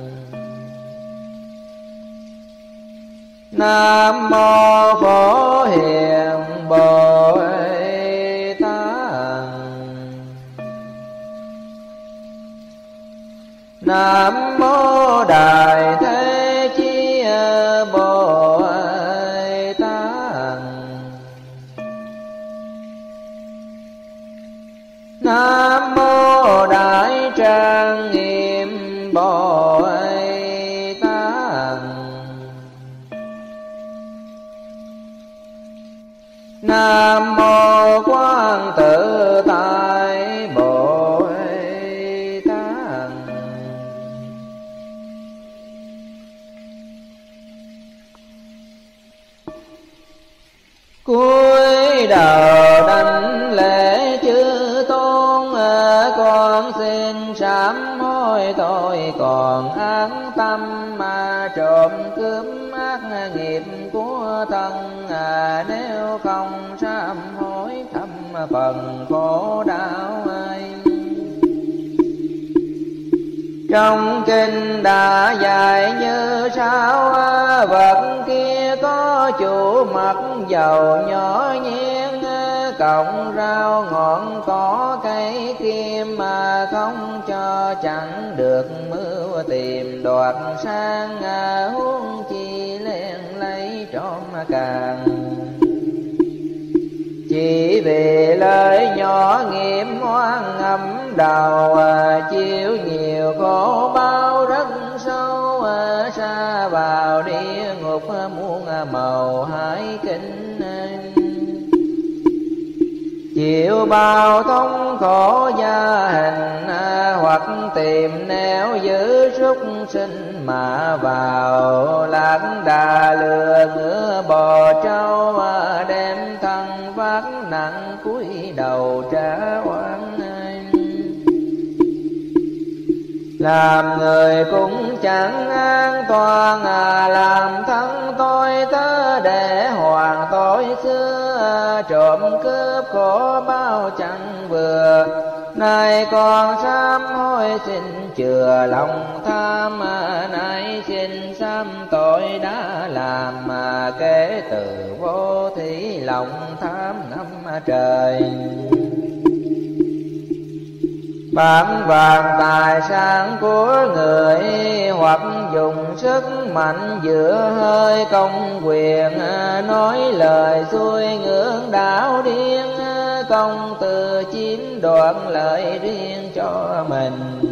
Nam mô Phổ Hiền Bồ Tát. Nam mô Đại Thế Chí Bồ Tát. Nam mô Đại Trang Nghiêm Bồ Tát. Nam mô Quang Tự Tại Bồ Tát. Cúi đầu đảnh lễ chư tôn, con xin sám hối tội còn ác tâm mà trộm cướp ác nghiệp của thân. Nếu không sám hối thâm phần khổ đau ai. Trong kinh đã dạy như sau, vật kia có chủ mặt dầu nhỏ nhien, cọng rau ngọn cỏ cây kim mà không cho chẳng được mưa tìm đoạt sang. Huống chi len lấy trộm càng, chỉ vì lời nhỏ nghiệm oan ngầm đầu. Chịu nhiều khổ bao rất sâu, xa vào địa ngục muôn màu hải kinh. Chịu bao thống khổ gia hình, hoặc tìm nẻo giữ súc sinh mà vào. Lạc đà lừa ngựa bò trâu, đem thân phát nặng cúi đầu trả oan. Làm người cũng chẳng an toàn, làm thân tôi tớ để hoàng tội xưa. Trộm cướp khổ bao chẳng vừa, nay con sám hối xin chừa lòng tham. Nay xin sám tội đã làm, mà kể từ vô thí lòng tham năm trời. bám vàng tài sản của người, hoặc dùng sức mạnh giữa hơi công quyền, nói lời xuôi ngưỡng đảo điên, công từ chiếm đoạt lợi riêng cho mình.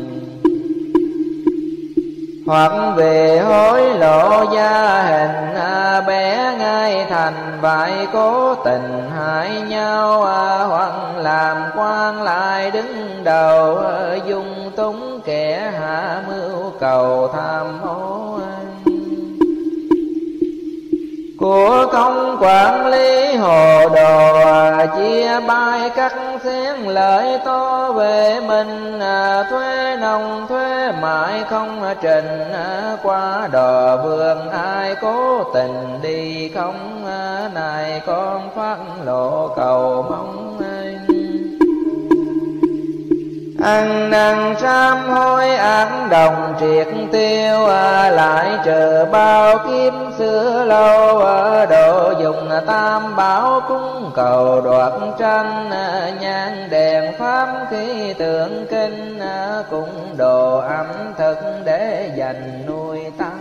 Hoặc về hối lộ gia hình, bé ngay thành vậy cố tình hại nhau, hoặc làm quan lại đứng đầu, dung túng kẻ hạ mưu cầu tham ô. Của công quản lý hồ đồ, chia bay cắt xén lợi to về mình, thuế nông thuế mãi không trình, qua đò vườn ai cố tình đi không, này con phát lộ cầu mong anh. Ăn năn sám hối ác đồng triệt tiêu, lại trừ bao kiếp xưa lâu, độ dùng tam bảo cúng cầu đoạt tranh, nhang đèn pháp khí tượng kinh, cũng đồ ẩm thực để dành nuôi tăng.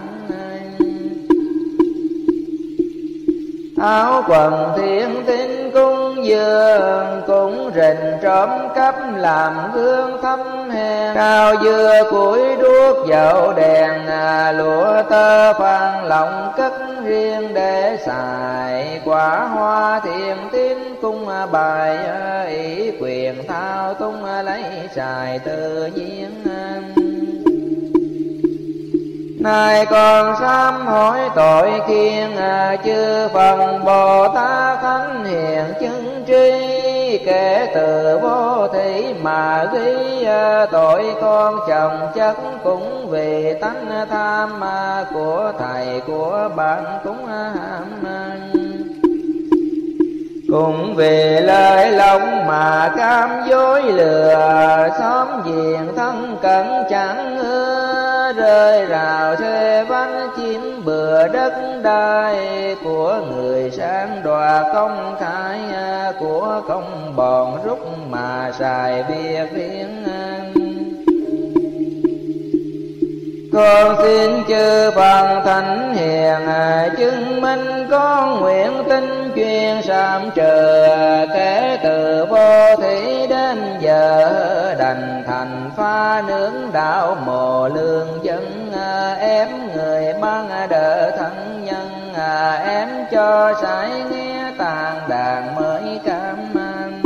Áo quần thiên tín cung dường, cũng rình trộm cắp làm gương thâm hèn, cao dưa củi đuốc dậu đèn, lụa tơ phan lọng cất riêng để xài, quả hoa thiền tín cung bài, ý quyền thao tung lấy xài tự nhiên. Nay con sám hối tội khiên, chư phần Bồ Tát thánh hiền chứng tri, kể từ vô thị mà ghi, tội con chồng chất cũng vì tánh tham, của thầy của bạn cũng ham. Cũng vì lời lòng mà cam dối lừa, xóm giềng thân cận chẳng ưa, rơi rào thuê vắng chiếm bừa đất đai, của người sang đoạt công khai, của công bọn rút mà xài việc riêng. Con xin chư phần thánh hiền, chứng minh con nguyện tin chuyên sám trừ, kể từ vô thủy đến giờ, đành thành pha nướng đạo mồ lương dân, ém người mang đỡ thân nhân, ém cho sải nghe tàn đàn mới cam ăn.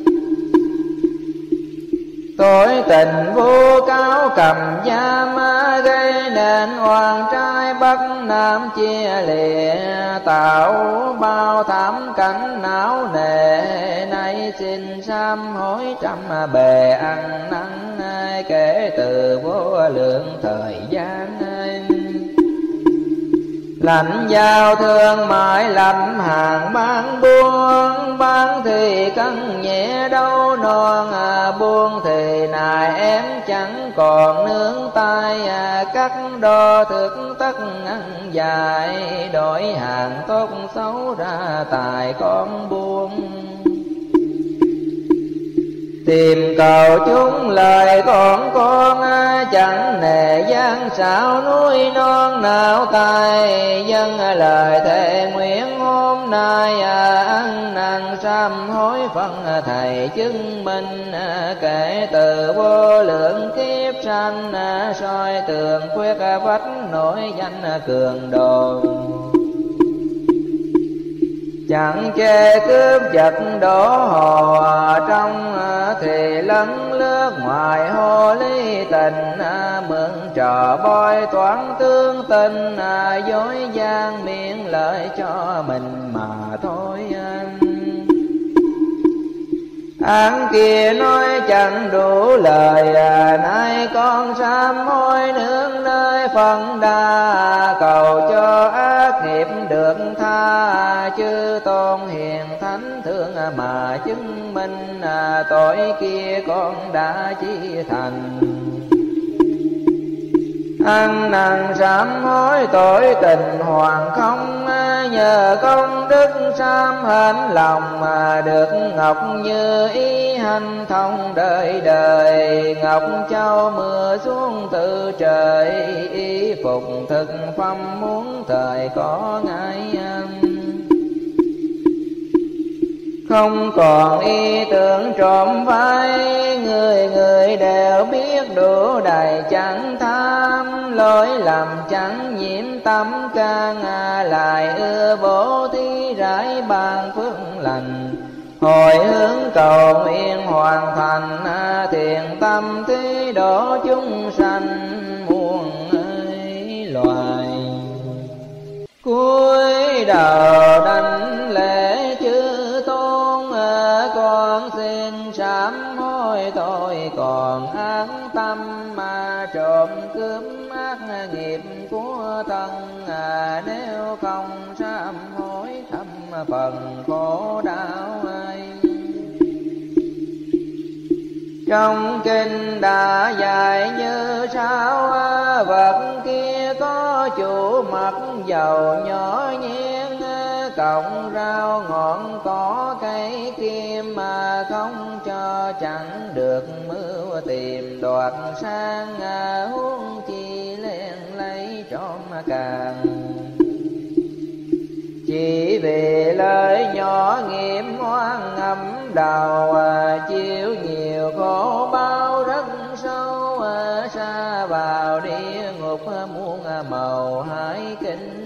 Tội tình vô cáo cầm giam, gây nên oan trai bắc nam chia lìa, tạo bao thảm cảnh não nề, nay xin sám hối trăm bề ăn năn, kể từ vô lượng thời gian. Lãnh giao thương mãi lâm hàng bán buôn, bán thì cân nhẹ đâu non, buôn thì nài em chẳng còn nướng tay, cắt đo thực tất ăn dài, đổi hàng tốt xấu ra tài con buôn. Tìm cầu chúng lời con con, chẳng nề gian xảo núi non nào tài, dân lời thề nguyện hôm nay, ăn năn sám hối phân thầy chứng minh, kể từ vô lượng kiếp sanh, soi tường khuyết vách nổi danh cường đồ. Chẳng chê cướp giật đổ hồ trong, thì lấn lướt ngoài hồ ly tình, mượn trò bôi toán tương tình, dối gian miệng lợi cho mình mà thôi. Án kia nói chẳng đủ lời, nay con sám hối nương nơi phần đa, cầu cho ác nghiệp được tha, chư tôn hiền thánh thương mà chứng minh, tội kia con đã chi thành. Ăn năn sám hối tội tình hoàng không, nhờ công đức sám hên lòng mà được ngọc như ý hành thông đời đời. Ngọc châu mưa xuống từ trời, y phục thực phẩm muốn thời có ngại ăn. Không còn ý tưởng trộm vai, người người đều biết đủ đầy chẳng tham. Lỗi lầm chẳng nhiễm tâm can, lại ưa bố thí rải ban phước lành. Hồi hướng cầu nguyện hoàn thành, thiện tâm thế độ chúng sanh muôn loài. Cúi đầu đảnh lễ chư tôn, con xin sám hối tội còn ác tâm, mà trộm cướp ác nghiệp của thân. Nếu không sám hối thâm phần khổ đau ai. Trong kinh đã dạy như sau, vật kia có chủ mặt dầu nhỏ nhien. Cọng rau ngọn cỏ cây kim, mà không cho chẳng được mưu tìm đoạt sang. Huống chi len lấy trộm càng, chỉ vì lời nhỏ nghiệp oan ngầm đầu. Chịu nhiều khổ bao rất sâu, xa vào địa ngục muôn màu hải kinh.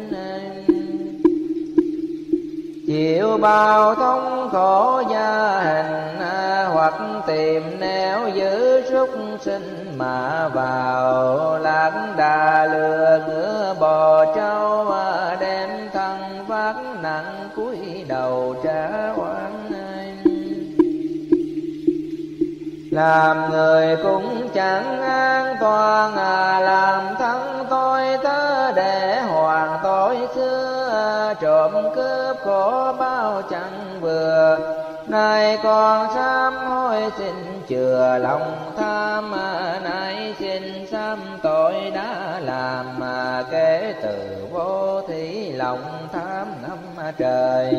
Chịu bao thống khổ gia hình, hoặc tìm nẻo giữ súc sinh mà vào. Lạc đà lừa ngựa bò trâu, đem thân phát nặng cúi đầu trả oán. Làm người cũng chẳng an toàn, làm thân tôi tớ để hoàn tội xưa. Trộm cướp khổ bao chẳng vừa, nay con sám hối xin chừa lòng tham. Nay xin sám tội đã làm, mà kể từ vô thí lòng tham năm trời.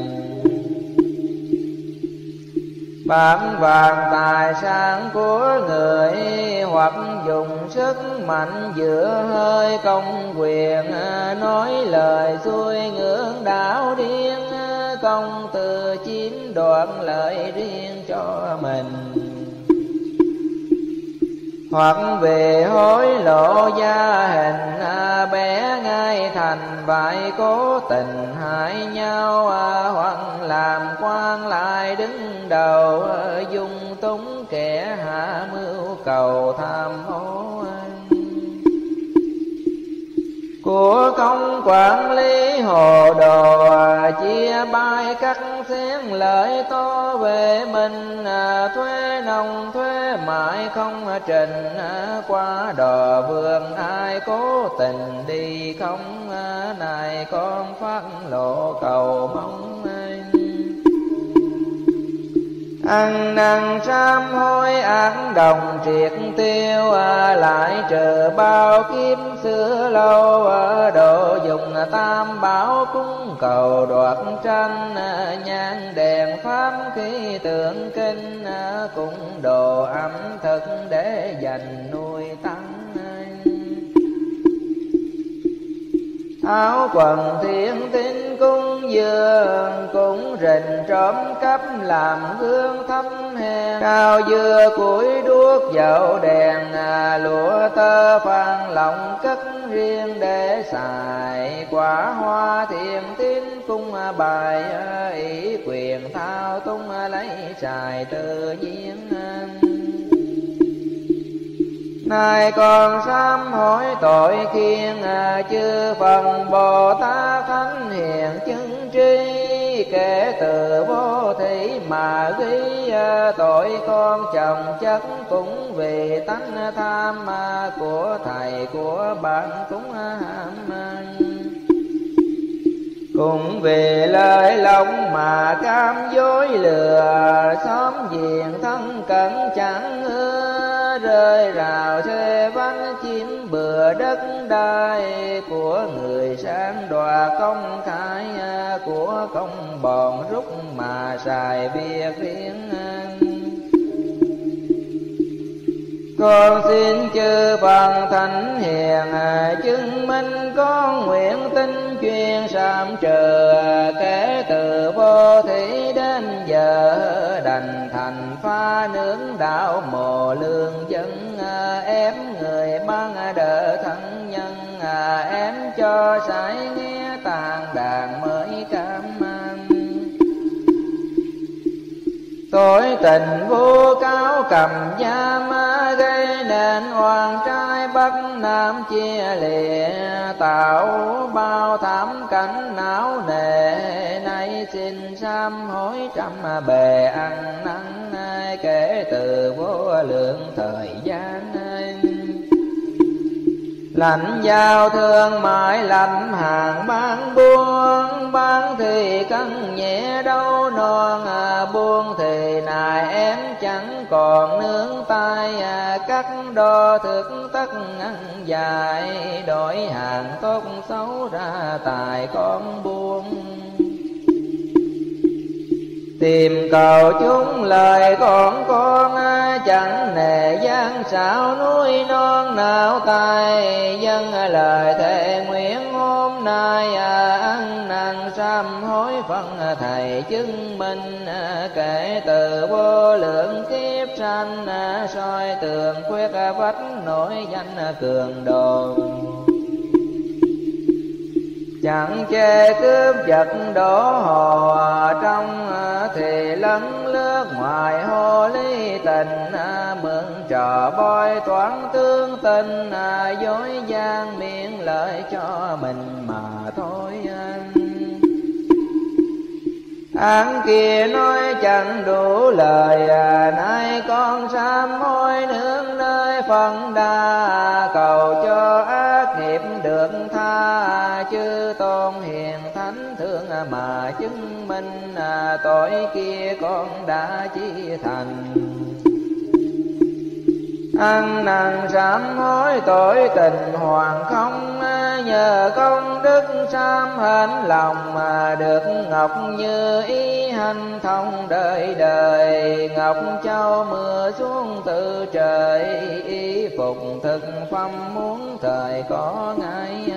Bám vàng tài sản của người, hoặc dùng sức mạnh giữa hơi công quyền. Nói lời xuôi ngưỡng đạo điên, công từ chiếm đoạt lợi riêng cho mình. Hoặc về hối lộ gia hình, bé ngay thành vậy cố tình hại nhau. Hoặc làm quan lại đứng đầu, dung túng kẻ hạ mưu cầu tham ô. Của công quản lý hồ đồ, chia bay cắt xén lợi to về mình. Thuế nông thuế mãi không trình, qua đò vườn ai cố tình đi không. Này con phát lộ cầu mong anh, ăn năn sám hối ác đồng triệt tiêu. Lại trừ bao kiếp xưa lâu, độ dùng tam bảo cúng cầu đoạt tranh. Nhang đèn pháp khí tượng kinh, cũng đồ ẩm thực để dành nuôi tăng. Áo quần thiên tín cung dường, cũng rình trộm cắp làm gương thấp hèn. Cao dưa củi đuốc dầu đèn, lụa tơ phan lòng cất riêng để xài. Quả hoa thiền tín cung bài, ý quyền thao tung lấy xài tự nhiên. Nay con sám hối tội khiên, chư phần Bồ Tát thánh hiền chứng tri. Kể từ vô thí mà ghi, tội con chồng chất cũng vì tánh tham. Của thầy của bạn cũng ham, cũng vì lời lòng mà cam dối lừa. Xóm giềng thân cận chẳng ưa, rơi rào xê vắng chiếm bừa đất đai của người sang đoạt công khai của công bọn rút mà xài việc riêng. Con xin chư bằng thánh hiền chứng minh con nguyện tin chuyên sám trừ, kể từ vô thủy đến giờ đành thành pha nướng đạo mồ lương dân, ém người mang đỡ thân nhân, ém cho sải nghe tàn đàn mới cảm an. Tội tình vô cáo cầm giam gây nên oan trai bắc nam chia lìa, tạo bao thảm cảnh não nề. Nay xin sám hối trăm bề ăn năn, kể từ vô lượng thời gian. Lạnh giao thương mãi lạnh hàng bán buôn, bán thì cân nhẹ đâu non, buông thì nài em chẳng còn nương tay. Cắt đo thực tất ăn dài, đổi hàng tốt xấu ra tài con buông. Tìm cầu chúng lời con con, chẳng nề gian xảo núi non nào tay. Dân lời thề nguyện hôm nay, ăn năn sám hối phân thầy chứng minh. Kể từ vô lượng kiếp sanh, soi tường khuyết vách nổi danh cường đồ. Chẳng chê cướp giật đổ hồ trong, thì lấn lướt ngoài hồ ly tình. Mượn trò bói toán tương tình, dối gian miệng lợi cho mình mà thôi. Án kia nói chẳng đủ lời, nay con sám hối nương nơi phân đa. Cầu cho ác nghiệp được tha, chư tôn hiền thánh thương mà chứng minh. Tội kia con đã chi thành, ăn năn sám hối tội tình hoàng không. Nhờ công đức sám hên lòng, mà được ngọc như ý hành thông đời đời. Ngọc châu mưa xuống từ trời, y phục thực phẩm muốn thời có ngại.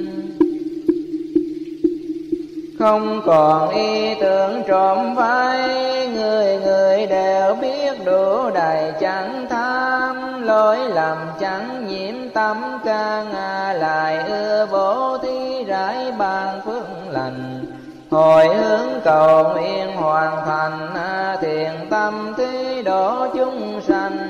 Không còn ý tưởng trộm vai, người người đều biết đủ đầy chẳng tham. Lỗi lầm chẳng nhiễm tâm can, lại ưa bố thí rải ban phước lành. Hồi hướng cầu nguyện hoàn thành, thiện tâm thí độ chúng sanh.